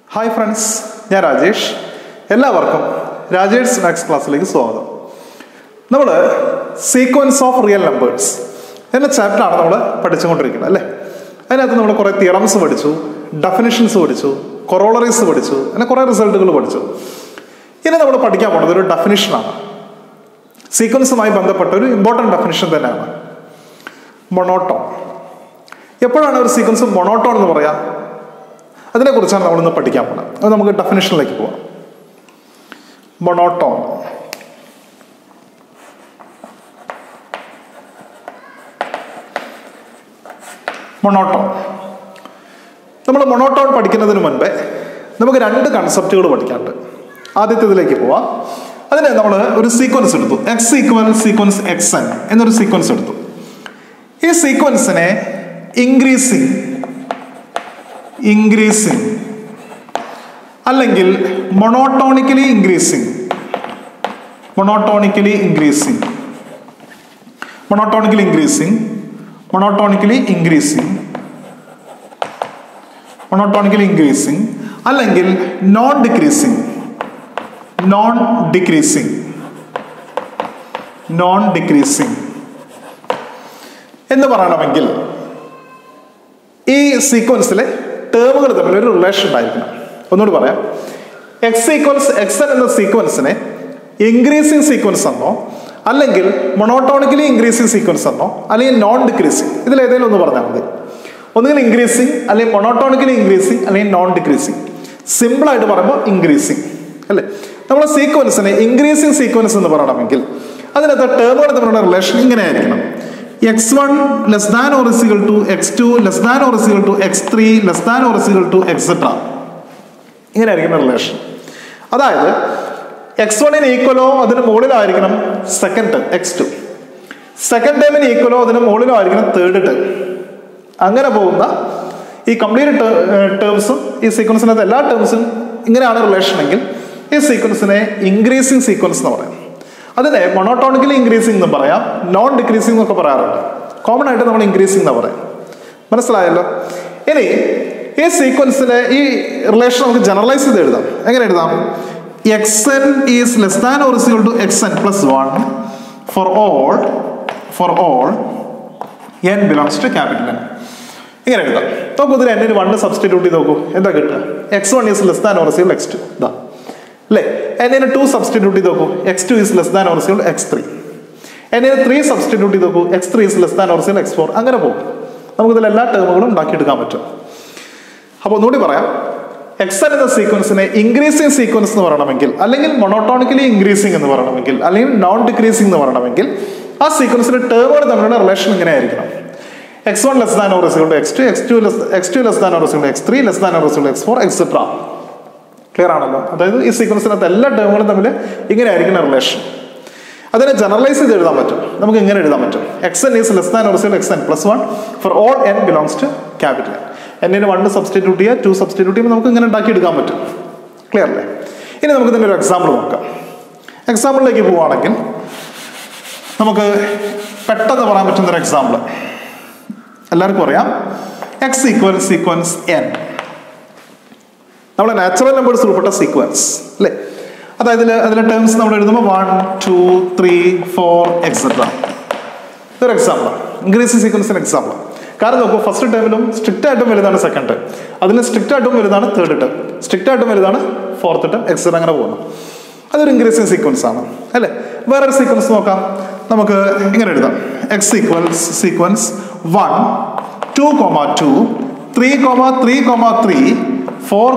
Hi friends, ഞാൻ രാജേഷ്. എല്ലാവർക്കും Rajesh maths ക്ലാസ്സിലേക്ക് സ്വാഗതം. നമ്മൾ സീക്വൻസ് ഓഫ് റിയൽ നമ്പേഴ്സ് എന്ന ചാപ്റ്ററാണ് നമ്മൾ പഠിച്ചുകൊണ്ടിരിക്കുന്നത് അല്ലേ. അതിനകത്ത് നമ്മൾ കുറേ തിയറംസ് പഠിച്ചു, ഡെഫിനിഷൻസ് പഠിച്ചു, കൊറോളറീസ് പഠിച്ചു, അങ്ങനെ കുറേ റിസൾട്ടുകൾ പഠിച്ചു. ഇനി നമ്മൾ പഠിക്കാൻ പോകുന്നത് ഒരു ഡെഫിനിഷനാണ്. സീക്വൻസുമായി ബന്ധപ്പെട്ട ഒരു ഇമ്പോർട്ടൻറ്റ് ഡെഫിനിഷൻ തന്നെയാണ് മൊണോട്ടോൺ. എപ്പോഴാണ് ഒരു സീക്വൻസ് മൊണോട്ടോൺ എന്ന് പറയാം? അതിനെക്കുറിച്ചാണ് നമ്മളിന്ന് പഠിക്കാൻ പോകുന്നത്. അത് നമുക്ക് ഡെഫിനിഷനിലേക്ക് പോവാം. മൊണോട്ടോൺ. മൊണോട്ടോൺ നമ്മൾ മൊണോട്ടോൺ പഠിക്കുന്നതിന് മുൻപേ നമുക്ക് രണ്ട് കൺസെപ്റ്റുകൾ പഠിക്കാനുണ്ട്. ആദ്യത്തേതിലേക്ക് പോവാം. അതിന് നമ്മൾ ഒരു സീക്വൻസ് എടുത്തു, x equal sequence x n എന്നൊരു സീക്വൻസ് എടുത്തു. ഈ സീക്വൻസിനെ ഇൻക്രീസിങ് അല്ലെങ്കിൽ മൊണോട്ടോണിക്കലി ഇൻക്രീസിങ് അല്ലെങ്കിൽ നോൺ ഡിക്രീസിങ് എന്ന് പറയണമെങ്കിൽ ഈ സീക്വൻസിലെ ടേമുകൾ തമ്മിൽ ഒരു റിലേഷൻ ഉണ്ടായിരിക്കണം. ഒന്നുകൂടി പറയാം. എക്സ് ഈക്വൽസ് എക്സ് എൻ എന്ന സീക്വൻസിനെ ഇൻക്രീസിങ് സീക്വൻസ് എന്നോ, അല്ലെങ്കിൽ മൊണോട്ടോണിക്കലി ഇൻക്രീസിങ് സീക്വൻസ് എന്നോ, അല്ലെങ്കിൽ നോൺ ഡിക്രീസിങ്, ഇതിലേതെങ്കിലും ഒന്ന് പറഞ്ഞാൽ മതി. ഒന്നുകിൽ ഇൻക്രീസിങ്, അല്ലെങ്കിൽ മൊണോട്ടോണിക്കലി ഇൻക്രീസിങ്, അല്ലെങ്കിൽ നോൺ ഡിക്രീസിങ്. സിമ്പിളായിട്ട് പറയുമ്പോൾ ഇൻക്രീസിങ് അല്ലേ. നമ്മൾ സീക്വൻസിനെ ഇൻക്രീസിങ് സീക്വൻസ് എന്ന് പറയണമെങ്കിൽ അതിനകത്ത് ടേമുകൾ തമ്മിലുള്ള റിലേഷൻ ഇങ്ങനെ ആയിരിക്കണം. x1 less than or is equal to x2 less than or is equal to x3 less than or is equal to etc. ഇങ്ങനെ ആയിരിക്കും റിലേഷൻ. അതായത് x1 ഈക്വലോ അതിന് മുകളിലായിരിക്കണം സെക്കൻഡ് ടേം x2, സെക്കൻഡ് ടേമിന് ഈക്വലോ അതിന് മുകളിലോ ആയിരിക്കണം തേർഡ് ടേം. അങ്ങനെ പോകുന്ന ഈ കംപ്ലീറ്റ് ടേംസും ഈ സീക്വൻസിനകത്ത് എല്ലാ ടേംസും ഇങ്ങനെയാണ് റിലേഷൻ എങ്കിൽ ഈ സീക്വൻസിനെ ഇൻക്രീസിങ് സീക്വൻസ് എന്ന് പറയാം. അതിനെ മൊണോട്ടോണിക്കലി ഇൻക്രീസിംഗ് എന്ന് പറയാം, നോൺ ഡിക്രീസിംഗ് എന്നൊക്കെ പറയാറുണ്ട്. കോമൺ ആയിട്ട് നമ്മൾ ഇൻക്രീസിംഗ് എന്ന് പറയാം. മനസ്സിലായല്ലോ. ഇനി ഈ സീക്വൻസിലെ ഈ റിലേഷൻ നമുക്ക് ജനറലൈസ് ചെയ്ത് എഴുതാം. എങ്ങനെ എഴുതാം? X n is less than or is equal to x n plus 1 for all n belongs to capital n. ഇങ്ങനെ എഴുതാം. നോക്കൂ, ഇതിൽ എന്നിന് 1 സബ്സ്റ്റിറ്റ്യൂട്ട് ചെയ്ത് നോക്കൂ, എന്താ കിട്ടുക? x1 is less than or is equal x2 ഇതാ അല്ലേ. എന്നിന് 2 സബ്സ്റ്റിറ്റ്യൂട്ട് ചെയ്ത് നോക്കൂ, x2 is less than or is equal x3. എന്നിന് 3 സബ്സ്റ്റിറ്റ്യൂട്ട് ചെയ്ത് നോക്കൂ, x3 is less than or is equal x4. അങ്ങനെ പോകും. നമുക്കിതിൽ എല്ലാ ടേമുകളും ഉണ്ടാക്കിയെടുക്കാൻ പറ്റും. അപ്പോൾ ഒന്നുകൂടി പറയാം. എക്സ് എന്ന സീക്വൻസിനെ ഇൻക്രീസിങ് സീക്വൻസ് എന്ന് പറയണമെങ്കിൽ, അല്ലെങ്കിൽ മൊണോട്ടോണിക്കലി ഇൻക്രീസിങ് എന്ന് പറയണമെങ്കിൽ, അല്ലെങ്കിൽ നോൺ ഡിക്രീസിങ് എന്ന് പറയണമെങ്കിൽ ആ സീക്വൻസിന്റെ ടേമുകൾ തമ്മിലുള്ള റിലേഷൻ ഇങ്ങനെ ആയിരിക്കണം. x1 less than or is equal to x2, x2 less than or is equal to x3 less than or is equal to x4 etcetera. Clear ആണല്ലോ. അതായത് ഈ സീക്വൻസിനകത്ത് എല്ലാ ടേമുകളും തമ്മിൽ ഇങ്ങനെ ആയിരിക്കുന്ന റിലേഷൻ. അതിനെ ജനറലൈസ് ചെയ്ത് എഴുതാൻ പറ്റും. നമുക്ക് ഇങ്ങനെ എഴുതാൻ പറ്റും. X n is less than or is equal to x n plus 1 for all n belongs to capital n. എന്നിന് 1 സബ്സ്റ്റിറ്റ്യൂട്ട് ചെയ്യുക, 2 സബ്സ്റ്റിറ്റ്യൂട്ട് ചെയ്യുമ്പോൾ നമുക്ക് ഇങ്ങനെ ഉണ്ടാക്കി എടുക്കാൻ പറ്റും. ക്ലിയർ അല്ലേ? ഇനി നമുക്ക് ഇതിൻ്റെ ഒരു എക്സാമ്പിൾ നോക്കാം. എക്സാമ്പിളിലേക്ക് പോവുകയാണെങ്കിൽ നമുക്ക് പെട്ടെന്ന് പറയാൻ പറ്റുന്നൊരു എക്സാമ്പിൾ എല്ലാവർക്കും അറിയാം. എക്സ് ഈക്വൽ സീക്വൻസ് എൻ, നമ്മുടെ നാച്ചുറൽ നമ്പേഴ്സ് ഉൾപ്പെട്ട സീക്വൻസ് അല്ലേ. അതായത് അതിലെ ടേംസ് നമ്മൾ എഴുതുമ്പോൾ 1 2 3 4 എക്സെട്ര. ഇതൊരു എക്സാമ്പിൾ, ഇൻക്രീസിങ് സീക്വൻസിന് എക്സാമ്പിൾ. കാരണം നോക്കൂ, ഫസ്റ്റ് ടേമിലും സ്ട്രിക്റ്റ് ആയിട്ടും വലുതാണ് സെക്കൻഡ് ടേം, അതിന് സ്ട്രിക്റ്റ് ആയിട്ടും വലുതാണ് തേർഡ് ടേം, സ്ട്രിക്റ്റ് ആയിട്ടും വലുതാണ് ഫോർത്ത് ടേം, എക്സെട്ര അങ്ങനെ പോകുന്നു. അതൊരു ഇൻക്രീസിങ് സീക്വൻസ് ആണ് അല്ലേ. വേറൊരു സീക്വൻസ് നോക്കാം. നമുക്ക് ഇങ്ങനെ എഴുതാം. എക്സ് ഈക്വൽസ് സീക്വൻസ് 1 2, 2 3, 3, 4,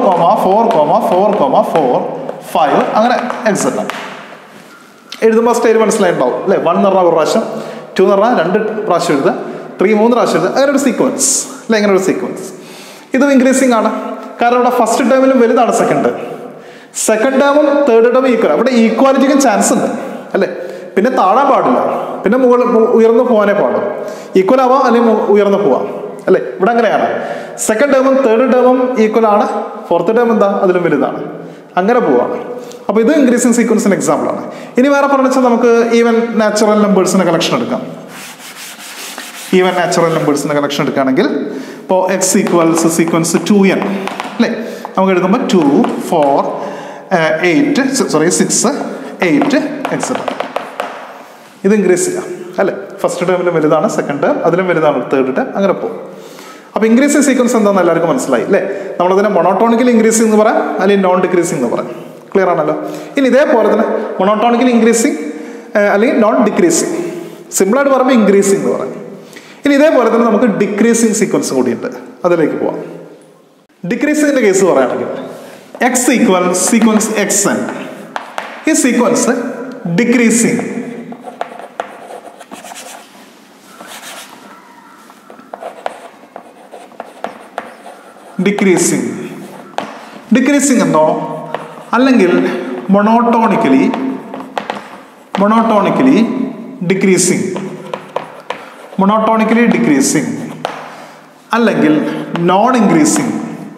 4, 5 അങ്ങനെ എക്സെട്ര. എഴുതുമ്പോൾ സ്റ്റൈൽ മനസ്സിലായിട്ടുണ്ടാവും അല്ലേ. 1 എന്ന് പറഞ്ഞാൽ ഒരു പ്രാവശ്യം, 2 എന്ന് പറഞ്ഞാൽ 2 പ്രാവശ്യം എഴുതുക, 3 3 പ്രാവശ്യം എഴുതുക, അങ്ങനെ ഒരു സീക്വൻസ് അല്ലെ. ഇങ്ങനെ ഒരു സീക്വൻസ് ഇതും ഇൻക്രീസിങ് ആണ്. കാരണം ഇവിടെ ഫസ്റ്റ് ടേമിലും വലുതാണ് സെക്കൻഡ് ടേം, സെക്കൻഡ് ടേമും തേർഡ് ടേമും ഈക്വൽ. അവിടെ ഈക്വാലിറ്റിക്കും ചാൻസ് ഉണ്ട് അല്ലേ. പിന്നെ താഴാൻ പാടില്ല, പിന്നെ ഉയർന്നു പോകാനേ പാടും. ഈക്വൽ ആവാം അല്ലെങ്കിൽ ഉയർന്നു പോവാം അല്ലേ. ഇവിടെ അങ്ങനെയാണ്. സെക്കൻഡ് ടേമും തേർഡ് ടേമും ഈക്വൽ ആണ്, ഫോർത്ത് ടേം എന്താ അതിലും വലുതാണ്, അങ്ങനെ പോവാണ്. അപ്പോൾ ഇത് ഇൻക്രീസിങ് സീക്വൻസിന് എക്സാമ്പിൾ ആണ്. ഇനി വേറെ പറഞ്ഞാൽ നമുക്ക് ഈവൻ നാച്ചുറൽ നമ്പേഴ്സിന്റെ കളക്ഷൻ എടുക്കാം. ഈവൻ നാച്ചുറൽ നമ്പേഴ്സിന്റെ കളക്ഷൻ എടുക്കുകയാണെങ്കിൽ ഇപ്പോൾ എക്സ് ഈക്വൽസ് സീക്വൻസ് 2n അല്ലേ. നമുക്ക് എഴുതുമ്പോൾ 2, 4, 8, 6, 8 എക്സെട്ര. ഇത് ഇൻക്രീസ് ചെയ്യാം അല്ലേ? ഫസ്റ്റ് ടേമിലും വലുതാണ്, സെക്കൻഡ് ടേം അതിലും വലുതാണ്, തേർഡ് ടേം, അങ്ങനെ പോകും. അപ്പോൾ ഇൻക്രീസിങ് സീക്വൻസ് എന്താണെന്ന് എല്ലാവർക്കും മനസ്സിലായി അല്ലേ? നമ്മളതിനെ മൊണോട്ടോണിക്കലി ഇൻക്രീസിംഗ് എന്ന് പറയാം, അല്ലെങ്കിൽ നോൺ ഡിക്രീസിംഗ് എന്ന് പറയാം. ക്ലിയർ ആണല്ലോ? ഇനി ഇതേപോലെ തന്നെ മൊണോട്ടോണിക്കലി ഇൻക്രീസിംഗ് അല്ലെങ്കിൽ നോൺ ഡിക്രീസിംഗ്, സിമ്പിളായിട്ട് പറയുമ്പോൾ ഇൻക്രീസിംഗ് എന്ന് പറയും. ഇനി ഇതേപോലെ തന്നെ നമുക്ക് ഡിക്രീസിംഗ് സീക്വൻസ് കൂടിയുണ്ട്, അതിലേക്ക് പോവാം. ഡിക്രീസിങ്ങിന്റെ കേസ് പറയുകയാണെങ്കിൽ x equal sequence x n, ഈ സീക്വൻസ് ഡിക്രീസിംഗ് ഡിക്രീസിംഗ് എന്നോ അല്ലെങ്കിൽ മൊണോട്ടോണിക്കലി ഡിക്രീസിംഗ് അല്ലെങ്കിൽ നോൺ ഇൻക്രീസിംഗ്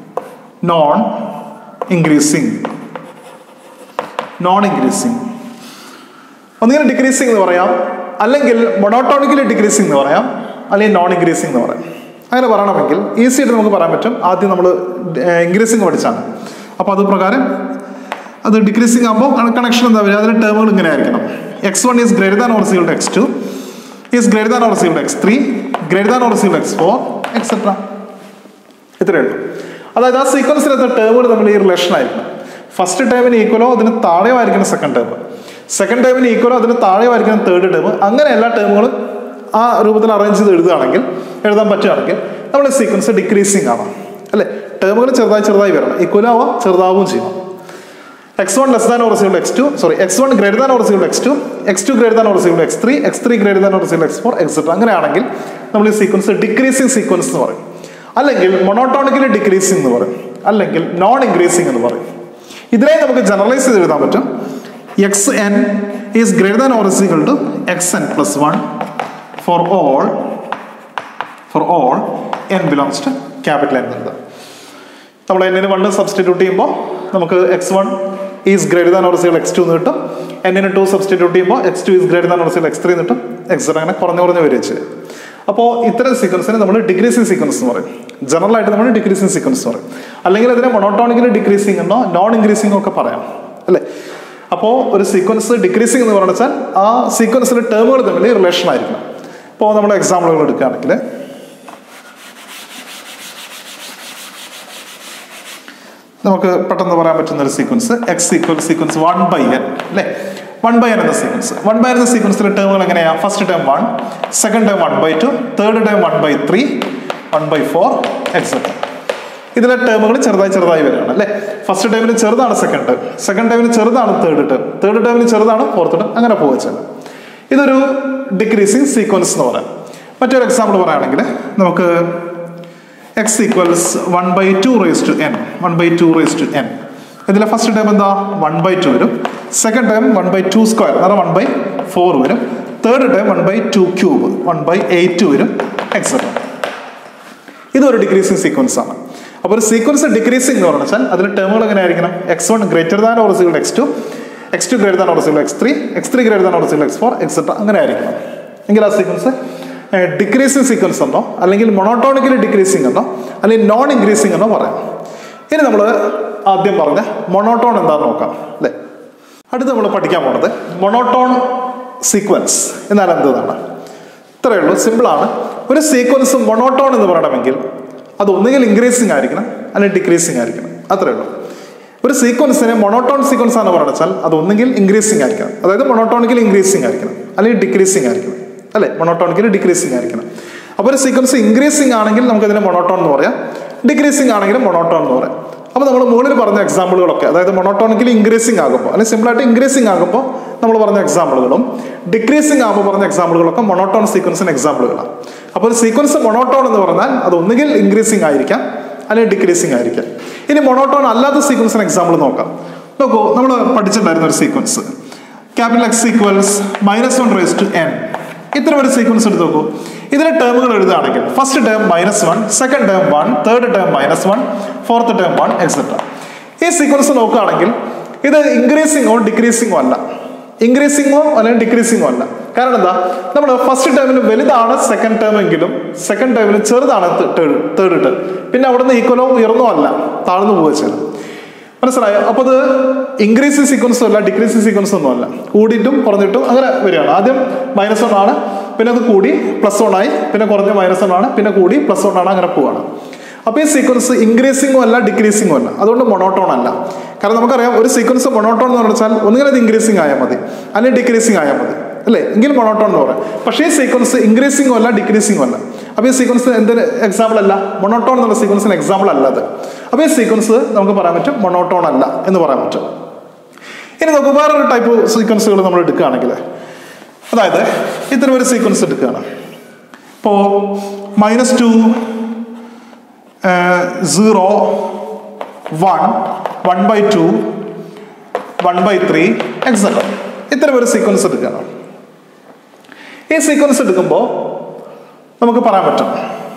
ഒന്നുകിൽ ഡിക്രീസിംഗ് എന്ന് പറയാം, അല്ലെങ്കിൽ മൊണോട്ടോണിക്കലി ഡിക്രീസിംഗ് എന്ന് പറയാം, അല്ലെങ്കിൽ നോൺ ഇൻക്രീസിംഗ് എന്ന് പറയാം. അങ്ങനെ പറയണമെങ്കിൽ ഈസി ആയിട്ട് നമുക്ക് പറയാൻ പറ്റും. ആദ്യം നമ്മൾ ഇൻക്രീസിംഗ് പഠിച്ചാണ്, അപ്പോൾ അത് പ്രകാരം അത് ഡിക്രീസിംഗ് ആകുമ്പോൾ കണക്ഷൻ എന്താ വരിക? അതിൻ്റെ ടേമുകൾ ഇങ്ങനെ ആയിരിക്കണം. x1 is greater than or equal to x2 is greater than or equal to x3 greater than or equal to x4 etcetera. ഇത്രയേ ഉള്ളൂ. അതായത് ആ സീക്വൻസിനകത്ത് ടേമുകൾ തമ്മിൽ ഈ റിലേഷൻ ആയിരിക്കണം. ഫസ്റ്റ് ടേമിന് ഈക്വലോ അതിന് താഴെയോ ആയിരിക്കണം സെക്കൻഡ് ടേം, സെക്കൻഡ് ടേമിന് ഈക്വലോ അതിന് താഴെയോ ആയിരിക്കണം തേർഡ് ടേം. അങ്ങനെ എല്ലാ ടേമുകളും ആ രൂപത്തിൽ അറേഞ്ച് ചെയ്ത് എഴുതാൻ പറ്റുകയാണെങ്കിൽ നമ്മൾ സീക്വൻസ് ഡിക്രീസിംഗ് ആണ് അല്ലേ? ടേമുകൾ ചെറുതായി വരണം, ഈക്വലും ആവാം ചെറുതാവുകയും ചെയ്യണം. x1 less than or equal to x2 x1 greater than or equal to x2 x2 greater than or equal to x3 greater than or equal to x4 etcetera. അങ്ങനെയാണെങ്കിൽ നമ്മൾ ഈ സീക്വൻസ് ഡിക്രീസിംഗ് സീക്വൻസ് എന്ന് പറയും, അല്ലെങ്കിൽ monotonically decreasing എന്ന് പറയും, അല്ലെങ്കിൽ non increasing എന്ന് പറയും. ഇതിനെ നമുക്ക് ജനറലൈസ് ചെയ്ത് എഴുതാൻ പറ്റും. xn is greater than or equal to xn plus 1 for all n belongs to capital N എന്നുള്ളത്. നമ്മൾ n-ന് 1 സബ്സ്റ്റിറ്റ്യൂട്ട് ചെയ്യുമ്പോൾ നമുക്ക് x1 is greater than or equal x2 എന്ന് കിട്ടും. n-ന് 2 സബ്സ്റ്റിറ്റ്യൂട്ട് ചെയ്യുമ്പോൾ x2 is greater than or equal x3 എന്ന് കിട്ടും. എക്സെട്ര. അങ്ങനെ കുറഞ്ഞു വരികയും. അപ്പോൾ ഇത്തരം സീക്വൻസിനെ നമ്മൾ ഡിക്രീസിംഗ് സീക്വൻസ് എന്ന് പറയും. ജനറൽ ആയിട്ട് നമ്മൾ ഡിക്രീസിംഗ് സീക്വൻസ് എന്ന് പറയും, അല്ലെങ്കിൽ അതിനെ മൊണോട്ടോണിക്കലി ഡിക്രീസിംഗ് എന്നോ നോൺ ഇൻക്രീസിംഗ് ഒക്കെ പറയാം അല്ലേ? അപ്പോൾ ഒരു സീക്വൻസ് ഡിക്രീസിംഗ് എന്ന് പറഞ്ഞാൽ ആ സീക്വൻസിലെ ടേമുകൾ തമ്മിൽ റിലേഷൻ ആയിരിക്കണം. ഇപ്പോൾ നമ്മൾ എക്സാമ്പിളുകൾ എടുക്കുകയാണെങ്കിൽ നമുക്ക് പെട്ടെന്ന് പറയാൻ പറ്റുന്ന ഒരു sequence X equal sequence 1/n അല്ലേ? 1/n എന്ന സീക്വൻസ്. 1/n എന്ന സീക്വൻസിലെ ടേമുകൾ എങ്ങനെയാണ്? First term 1, second term 1/2, third term 1/3, 1/4 etcetera. ഇതിലെ ടേമുകൾ ചെറുതായി വരികയാണ് അല്ലേ? ഫസ്റ്റ് ടേമിന് ചെറുതാണ് സെക്കൻഡ് ടേമിന് ചെറുതാണ് തേർഡ് ടേമിന് ചെറുതാണ് ഫോർത്ത് ടേം, അങ്ങനെ പോവുക. ഇതൊരു ഡിക്രീസിങ് സീക്വൻസ് എന്ന് പറയാം. മറ്റൊരു എക്സാമ്പിൾ പറയുകയാണെങ്കിൽ നമുക്ക് x equals 1/2 raise to n. ഇതിലെ ഫസ്റ്റ് ടേം എന്താ? 1/2 വരും. സെക്കൻഡ് ടേം 1/2 സ്ക്വയർ അതായത് 1/4 വരും. തേർഡ് ടേം 1/2 ക്യൂബ് 1/8 വരും എക്സെട്ര. ഇതൊരു ഡിക്രീസിങ് സീക്വൻസ് ആണ്. അപ്പോൾ ഒരു സീക്വൻസ് ഡിക്രീസിംഗ് എന്ന് പറഞ്ഞാൽ അതിന്റെ ടേമുകൾ എങ്ങനെ ആയിരിക്കണം? x1 greater than or equal to x2 x2 greater than or equal to x3 greater than or equal to x4 etcetera. അങ്ങനെ ആയിരിക്കണം. എങ്കിൽ ആ സീക്വൻസ് ഡിക്രീസിംഗ് സീക്വൻസ് എന്നോ അല്ലെങ്കിൽ മൊണോട്ടോണിക്കലി ഡിക്രീസിംഗ് എന്നോ അല്ലെങ്കിൽ നോൺ ഇൻക്രീസിംഗ് എന്നോ പറയാം. ഇനി നമ്മൾ ആദ്യം പറഞ്ഞ മൊണോട്ടോൺ എന്താണെന്ന് നോക്കാം അല്ലേ? അടുത്ത് നമ്മൾ പഠിക്കാൻ പോണത് മൊണോട്ടോൺ സീക്വൻസ് എന്നാൽ എന്താണ്? ഇത്രയേ ഉള്ളൂ, സിമ്പിളാണ്. ഒരു സീക്വൻസ് മൊണോട്ടോൺ എന്ന് പറയണമെങ്കിൽ അത് ഒന്നുകിൽ ഇൻക്രീസിംഗ് ആയിരിക്കണം അല്ലെങ്കിൽ ഡിക്രീസിംഗ് ആയിരിക്കണം, അത്രയേ ഉള്ളൂ. ഒരു സീക്വൻസിനെ മൊണോട്ടോൺ സീക്വൻസ് ആണെന്ന് പറഞ്ഞാൽ അത് ഒന്നുകിൽ ഇൻക്രീസിംഗ് ആയിരിക്കണം, അതായത് മൊണോട്ടോണിക്കലി ഇൻക്രീസിംഗ് ആയിരിക്കണം, അല്ലെങ്കിൽ ഡിക്രീസിംഗ് ആയിരിക്കണം അല്ലെ? മൊണോട്ടോണിക്കലി ഡിക്രീസിംഗ് ആയിരിക്കണം. അപ്പോൾ ഒരു സീക്വൻസ് ഇൻക്രീസിംഗ് ആണെങ്കിൽ നമുക്ക് അതിനെ മൊണോട്ടോൺ എന്ന് പറയാം, ഡിക്രീസിംഗ് ആണെങ്കിലും മൊണോട്ടോൺ എന്ന് പറയാം. അപ്പോൾ നമ്മൾ മുകളിൽ പറഞ്ഞ എക്സാമ്പിളുകളൊക്കെ, അതായത് മൊണോട്ടോണിക്കലി ഇൻക്രീസിംഗ് ആകുമ്പോൾ അല്ലെങ്കിൽ സിമ്പിളായിട്ട് ഇൻക്രീസിംഗ് ആകുമ്പോൾ നമ്മൾ പറഞ്ഞ എക്സാമ്പിളുകളും ഡിക്രീസിംഗ് ആകുമ്പോൾ പറഞ്ഞ എക്സാമ്പിളുകളൊക്കെ മൊണോട്ടോൺ സീക്വൻസിന് എക്സാമ്പിളുകളാണ്. അപ്പോൾ ഒരു സീക്വൻസ് മൊണോട്ടോൺ എന്ന് പറഞ്ഞാൽ അത് ഒന്നുകിൽ ഇൻക്രീസിംഗ് ആയിരിക്കാം അല്ലെങ്കിൽ ഡിക്രീസിംഗ് ആയിരിക്കാം. ഇനി മൊണോട്ടോൺ അല്ലാത്ത സീക്വൻസിന് എക്സാമ്പിൾ നോക്കാം. നോക്കൂ, നമ്മൾ പഠിച്ചിട്ടുണ്ടായിരുന്ന ഒരു sequence capital X equals -1 raise to n. ഇത്തരം ഒരു സീക്വൻസ് എടുത്ത് നോക്കൂ. ഇതിലെ ടേമുകൾ എഴുതുകയാണെങ്കിൽ first term -1, second term 1, third term -1, fourth term 1 etcetera. ഈ സീക്വൻസ് നോക്കുകയാണെങ്കിൽ ഇത് ഇൻക്രീസിംഗോ ഡിക്രീസിംഗോ അല്ല, ഇൻക്രീസിംഗോ അല്ലെങ്കിൽ ഡിക്രീസിംഗോ അല്ല, കാരണം എന്താ, നമ്മൾ ഫസ്റ്റ് ടേമിൽ വലുതാണ് സെക്കൻഡ് ടേം എങ്കിലും സെക്കൻഡ് ടേമിൽ ചെറുതാണ് തേർഡ് ടേം. പിന്നെ അവിടെ നിന്ന് ഈക്വലോ ഉയർന്നോ അല്ല, താഴ്ന്നു പോവുക ചെയ്യണം. മനസ്സിലായോ? അപ്പോൾ അത് ഇൻക്രീസിങ് സീക്വൻസും അല്ല ഡിക്രീസിങ് സീക്വൻസും ഒന്നും അല്ല, കൂടിയിട്ടും കുറഞ്ഞിട്ടും അങ്ങനെ വരികയാണ്. ആദ്യം -1 ആണ്, പിന്നെ അത് കൂടി +1 ആയി, പിന്നെ കുറഞ്ഞ -1 ആണ്, പിന്നെ കൂടി +1 ആണ്, അങ്ങനെ പോവാണ്. അപ്പോൾ ഈ സീക്വൻസ് ഇൻക്രീസിങ്ങും അല്ല ഡിക്രീസിങ്ങും അല്ല, അതുകൊണ്ട് മൊണോട്ടോൺ അല്ല. കാരണം നമുക്കറിയാം ഒരു സീക്വൻസ് മൊണോട്ടോൺ എന്ന് പറഞ്ഞാൽ ഒന്നുകിൽ അത് ഇൻക്രീസിങ് ആയാൽ മതി, അല്ലെങ്കിൽ ഡിക്രീസിങ് ആയാൽ മതി, അല്ലേ? എങ്കിൽ മൊണോട്ടോൺ എന്ന് പറയാം. പക്ഷേ ഈ സീക്വൻസ് ഇൻക്രീസിങ്ങും അല്ല ഡിക്രീസിങ്ങും അല്ല. അപ്പോൾ ഈ സീക്വൻസ് എന്തൊരു എക്സാമ്പിൾ അല്ല, മൊണോട്ടോൺ എന്നുള്ള സീക്വൻസിന് എക്സാമ്പിൾ അല്ല അത്. അപ്പോൾ ഈ സീക്വൻസ് നമുക്ക് പറയാൻ പറ്റും മൊണോട്ടോൺ അല്ല എന്ന് പറയാൻ പറ്റും. ഇനി നമുക്ക് വേറൊരു ടൈപ്പ് സീക്വൻസുകൾ നമ്മൾ എടുക്കുകയാണെങ്കിൽ, അതായത് ഇത്തരം ഒരു സീക്വൻസ് എടുക്കുകയാണ്. ഇപ്പോൾ -2 0 1 1/2 1/3 എക്സെട്ര ഇത്തരം ഒരു സീക്വൻസ് എടുക്കുകയാണ്. ഈ സീക്വൻസ് എടുക്കുമ്പോൾ നമുക്ക് പറയാൻ പറ്റും,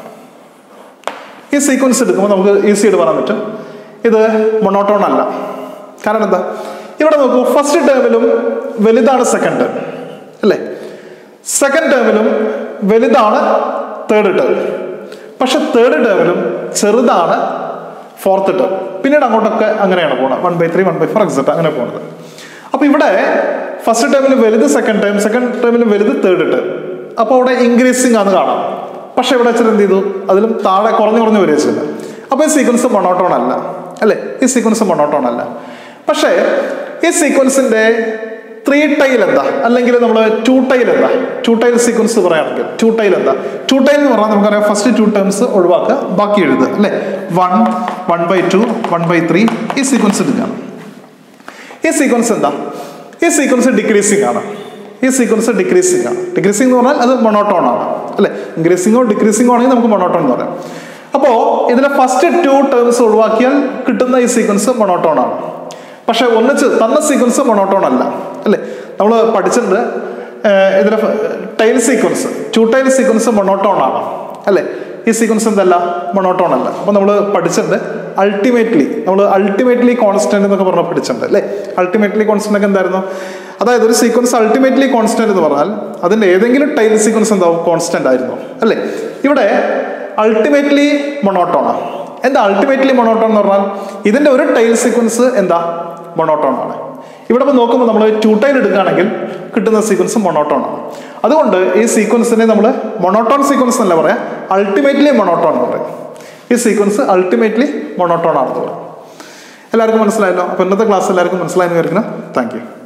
ഈ സീക്വൻസ് എടുക്കുമ്പോൾ നമുക്ക് ഈസി ആയിട്ട് പറയാൻ പറ്റും ഇത് മൊണോട്ടോൺ അല്ല. കാരണം എന്താ, ഇവിടെ നോക്കൂ, ഫസ്റ്റ് ടേമിലും വലുതാണ് സെക്കൻഡ് ടേം, അല്ലേ? സെക്കൻഡ് ടേമിലും വലുതാണ് തേർഡ് ടേം, പക്ഷെ തേർഡ് ടേമിലും ചെറുതാണ് ഫോർത്ത് ടേം. പിന്നീട് അങ്ങോട്ടൊക്കെ അങ്ങനെയാണ് പോകുന്നത്, 1/3 1/4 എക്സെട്ര അങ്ങനെ പോകുന്നത്. അപ്പോൾ ഇവിടെ ഫസ്റ്റ് ടേമിൽ വലുത് സെക്കൻഡ് ടേം, സെക്കൻഡ് ടേമിൽ വലുത് തേർഡ് ടേം. അപ്പോൾ അവിടെ ഇൻക്രീസിങ് ആണ് കാണാം. പക്ഷെ ഇവിടെ വെച്ചിട്ട് എന്ത് ചെയ്തു, അതിലും താഴെ കുറഞ്ഞു വരിക ചെയ്യുന്നത്. അപ്പോൾ ഈ സീക്വൻസ് മൊണോട്ടോൺ അല്ല, അല്ലേ? ഈ സീക്വൻസ് മൊണോട്ടോൺ അല്ല. പക്ഷേ ഈ സീക്വൻസിന്റെ 3 ടൈൽ എന്താ, അല്ലെങ്കിൽ നമ്മൾ 2 ടൈൽ എന്താ? 2 ടൈൽ സീക്വൻസ് പറയുകയാണെങ്കിൽ 2 ടൈൽ എന്താ? 2 ടൈൽ എന്ന് പറഞ്ഞാൽ നമുക്കറിയാം ഫസ്റ്റ് 2 ടേംസ് ഒഴിവാക്കുക, ബാക്കി എഴുതുക, അല്ലേ? 1 1/2 1/3 ഈ സീക്വൻസ് എടുക്കുകയാണ്. ഈ സീക്വൻസ് എന്താ? ഈ സീക്വൻസ് ഡിക്രീസിങ് ആണ്. ഈ സീക്വൻസ് ഡിക്രീസിങ് ആണ്. ഡിക്രീസിങ് എന്ന് പറഞ്ഞാൽ അത് മൊണോട്ടോൺ ആണ്, അല്ലേ? ഇൻക്രീസിങ്ങോ ഡിക്രീസിങ്ങോ ആണെങ്കിൽ നമുക്ക് മൊണോട്ടോൺ എന്ന് പറയാം. അപ്പോൾ ഇതിലെ ഫസ്റ്റ് 2 ടേംസ് ഒഴിവാക്കിയാൽ കിട്ടുന്ന ഈ സീക്വൻസ് മൊണോട്ടോൺ ആണ്. പക്ഷെ ഒന്നിച്ച് തന്ന സീക്വൻസ് മൊണോട്ടോൺ അല്ല, അല്ലേ? നമ്മൾ പഠിച്ചിട്ടുണ്ട് ഇതിലെ tail sequence 2 tail sequence monotone ആണ്, അല്ലേ? ഈ സീക്വൻസ് എന്തല്ല, മൊണോട്ടോൺ അല്ല. അപ്പോൾ നമ്മൾ പഠിച്ചിട്ടുണ്ട് അൾട്ടിമേറ്റ്ലി കോൺസ്റ്റന്റ് എന്നൊക്കെ പറഞ്ഞാൽ പഠിച്ചിട്ടുണ്ട്, അല്ലേ? അൾട്ടിമേറ്റ്ലി കോൺസ്റ്റന്റ് ഒക്കെ എന്തായിരുന്നു? അതായത് ഒരു സീക്വൻസ് അൾട്ടിമേറ്റ്ലി കോൺസ്റ്റന്റ് എന്ന് പറഞ്ഞാൽ അതിന്റെ ഏതെങ്കിലും ടൈൽ സീക്വൻസ് എന്താവും, കോൺസ്റ്റന്റ് ആയിരുന്നു, അല്ലേ? ഇവിടെ അൾട്ടിമേറ്റ്ലി മൊണോട്ടോൺ ആണ്. എന്താ അൾട്ടിമേറ്റ്ലി മൊണോട്ടോൺ എന്ന് പറഞ്ഞാൽ ഇതിന്റെ ഒരു ടൈൽ സീക്വൻസ് എന്താ, മൊണോട്ടോൺ ആണ്. ഇവിടെ ഇപ്പോൾ നോക്കുമ്പോൾ നമ്മൾ 2 ടൈൽ എടുക്കുകയാണെങ്കിൽ കിട്ടുന്ന സീക്വൻസ് മൊണോട്ടോൺ ആണ്. അതുകൊണ്ട് ഈ സീക്വൻസിനെ നമ്മൾ മൊണോട്ടോൺ സീക്വൻസ് എന്നല്ല പറയാം, അൾട്ടിമേറ്റ്ലി മൊണോട്ടോൺ എന്ന് പറയും. ഈ സീക്വൻസ് അൾട്ടിമേറ്റ്ലി മൊണോട്ടോൺ ആണെന്ന് പറയാം. എല്ലാവർക്കും മനസ്സിലായല്ലോ? അപ്പോൾ ഇന്നത്തെ ക്ലാസ് എല്ലാവർക്കും മനസ്സിലായെന്ന് വിചാരിക്കണം. Thank U.